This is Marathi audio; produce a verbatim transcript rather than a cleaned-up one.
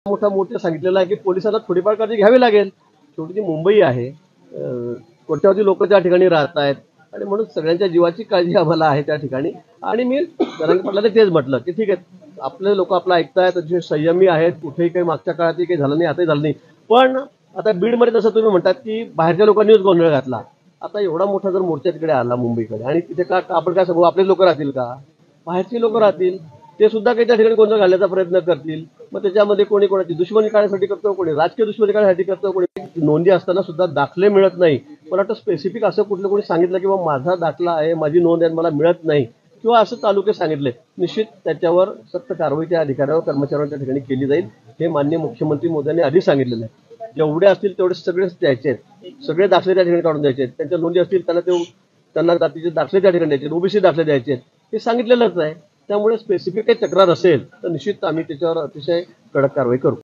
मोठा मोठं सांगितलेलं आहे की पोलिसांना थोडीफार काळजी घ्यावी लागेल. शेवटी ती मुंबई आहे. अ, कोट्यावधी लोक त्या ठिकाणी राहत आहेत आणि म्हणून सगळ्यांच्या जीवाची काळजी आम्हाला आहे त्या ठिकाणी. आणि मी जरांगे पाटलांना तेच म्हटलं की ठीक आहे, आपले लोक आपलं ऐकतायत, अतिशय संयमी आहेत, कुठेही काही मागच्या काळातही काही झालं नाही, आताही झालं नाही. पण आता बीडमध्ये जसं तुम्ही म्हणतात की बाहेरच्या लोकांनीच गोंधळ घातला. आता एवढा मोठा जर मोर्चा तिकडे आला मुंबईकडे आणि तिथे का आपण काय सांगू, आपलेच लोक राहतील का? बाहेरची लोक राहतील, ते सुद्धा काही त्या ठिकाणी गोंधळ घालण्याचा प्रयत्न करतील. मग त्याच्यामध्ये कोणी कोणाची दुश्मनी काढण्यासाठी करतो, कोणी राजकीय दुश्मनी काढण्यासाठी करतो, कोणी नोंदी असताना सुद्धा दाखले मिळत नाही. मला वाटतं स्पेसिफिक असं कुठलं कोणी सांगितलं की बाबा माझा दाखला आहे, माझी नोंद आहे, मला मिळत नाही, किंवा असं तालुके सांगितले, निश्चित त्याच्यावर सक्त कारवाई त्या अधिकाऱ्यावर कर्मचाऱ्यांच्या ठिकाणी केली जाईल. हे माननीय मुख्यमंत्री मोदयांनी आधी सांगितलेलं आहे. जेवढे असतील तेवढे सगळेच द्यायचे आहेत, सगळे दाखले त्या ठिकाणी काढून द्यायचे आहेत. त्यांच्या नोंदी असतील त्यांना ते त्यांना जातीचे दाखले त्या ठिकाणी द्यायचे, ओबीसी दाखले द्यायचे आहेत, हे सांगितलेलंच आहे. त्यामुळे स्पेसिफिक काही तक्रार असेल तर निश्चित आम्ही त्याच्यावर अतिशय कडक कारवाई करू.